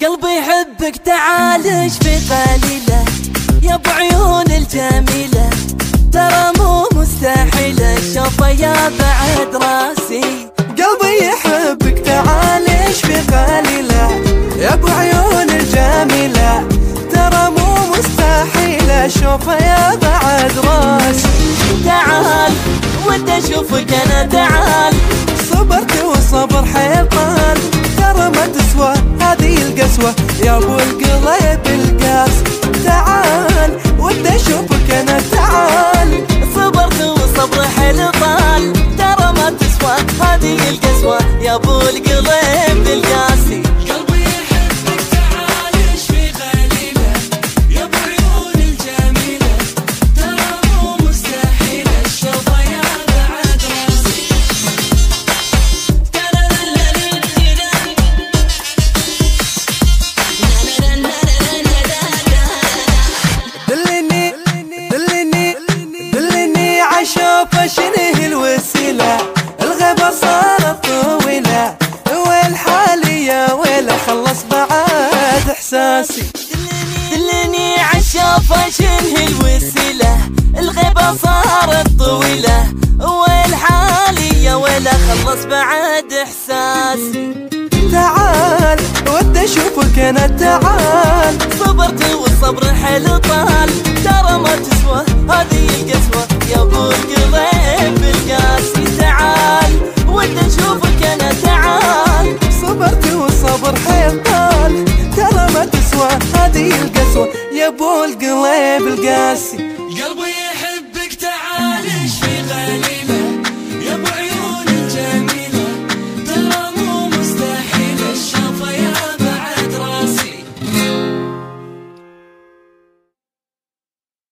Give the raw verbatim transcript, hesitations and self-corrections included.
قلبي يحبك تعال ايش في قليله يا ابو عيون الجميله، ترى مو مستحيله شوفه يا بعد راسي. قلبي يحبك تعال ايش في قليله يا ابو عيون الجميله، ترى مو مستحيله شوفه يا بعد راسي. تعال ودي اشوفك انا تعال، صبرت وصبر حيل طال، ترى ما تسوى هذه القسوة يا ابو القليب القاسي. تعال ودي اشوفك انا تعال، صبرت وصبر حيل طال، ترى ما تسوى هذه القسوة يا ابو القليب القاسي. قلبي يحبك تعال ايش في قليله يا ابو عيون الجميله، ترى مو مستحيله الشوفه يا بعد راسي. دلني دلني دلني عشوف شنه الوسيله، الغيبه صارت طويله والحالي يا ويله خلص بعد احساسي. دلني عالشوفة شنه الوسيلة، الغيبة صارت طويلة والحالي يا ويله خلص بعد احساسي. تعال ودي اشوفك انا تعال، صبرت والصبر حيل طال، ترى ما تسوى هذه القسوة يا ابو القليب القاسي. تعال ودي اشوفك انا تعال، صبرت والصبر حيل طال، ترى ما تسوى هذه القسوة يا ابو القليب القاسي. قلبي